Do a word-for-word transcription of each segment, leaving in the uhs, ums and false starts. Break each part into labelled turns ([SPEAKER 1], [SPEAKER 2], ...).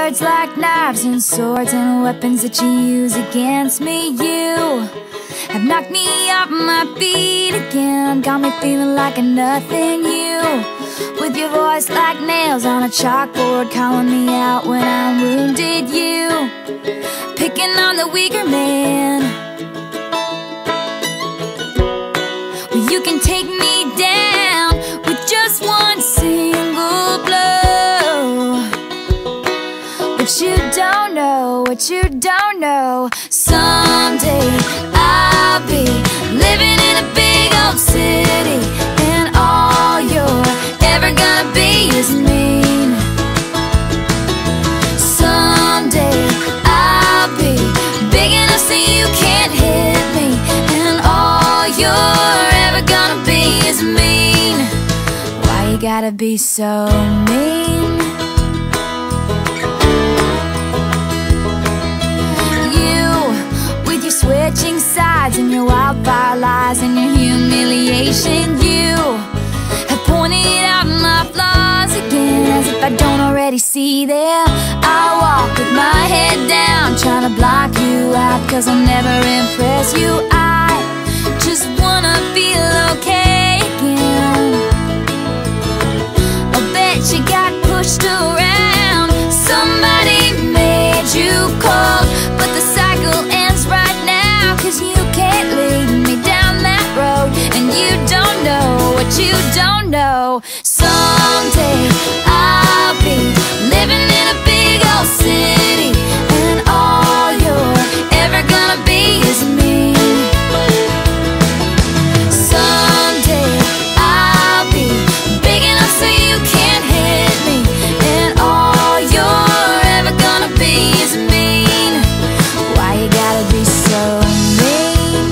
[SPEAKER 1] words like knives and swords and weapons that you use against me. You have knocked me off my feet again, got me feeling like a nothing. You, with your voice like nails on a chalkboard, calling me out when I'm wounded. You, picking on the weaker man. Well, you can take me down with just one single blow. But you don't know, what you don't know. Someday I'll be living in a big old city, and all you're ever gonna be is mean. Someday I'll be big enough so you can't hit me, and all you're ever gonna be is mean. Why you gotta be so mean? Switching sides and your wildfire lies and your humiliation. You have pointed out my flaws again, as if I don't already see them. I walk with my head down, trying to block you out, cause I'll never impress you. I just wanna feel okay again. I bet you got pushed around, somebody made you cold, but the cycle ends right now, cause you can't lead me down that road, and you don't know what you don't know. Someday I'll be living in a big old city, and all you're ever gonna be is me. Someday I'll be big enough so you can't hit me, and all you're ever gonna be is mean. Why you gotta be so mean?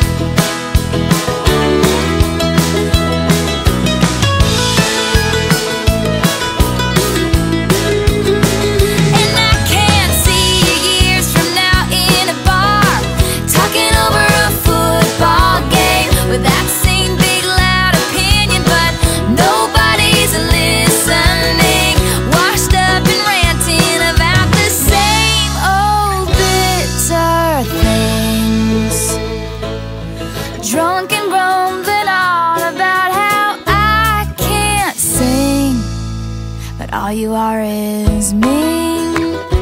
[SPEAKER 1] And I can't see you years from now in a bar, talking over a football game with that same big loud opinion, but nobody's listening, washed up and ranting about the same old bitter things, drunk and rumbling on about how I can't sing, but all you are is mean.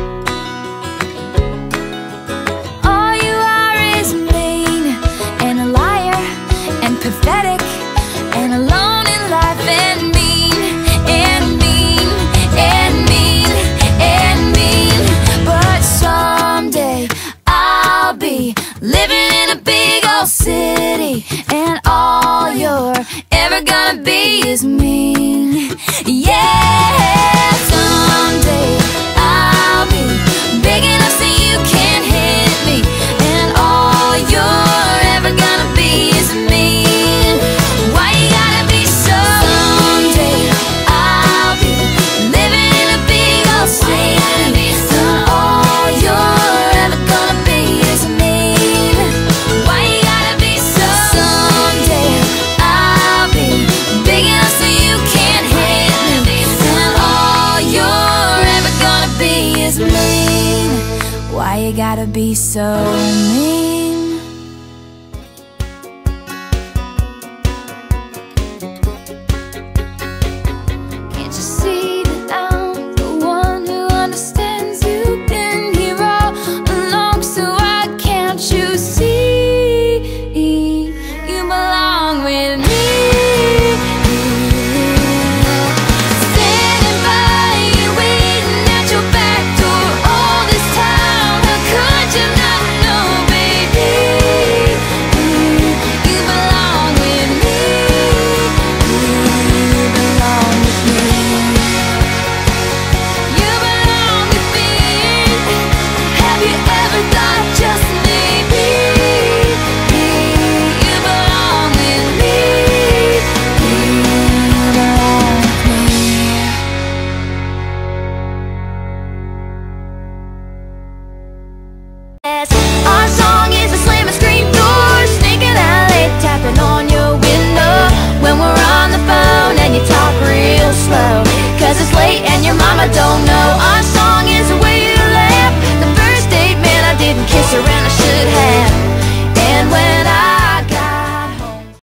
[SPEAKER 1] All you are is mean, and a liar, and pathetic, and alone in life, and mean, and mean, and mean, and mean. But someday I'll be living in a big old city, and all you're ever gonna be is mean. Yeah, someday I'll be big enough so you can't hit me, and all you're ever gonna be is mean. Why you gotta be so Someday I'll be living in a big old city, and all you're ever gonna be is mean. Why you gotta be so Someday I'll be big enough so you can't hit me, and all you're ever gonna be is mean. Why you gotta be so mean? Can't you see that I'm the one who understands? You've been here all along, so why can't you see you belong with me? Standing by you, waiting at your back door all this time. How could you not know, baby? kiss around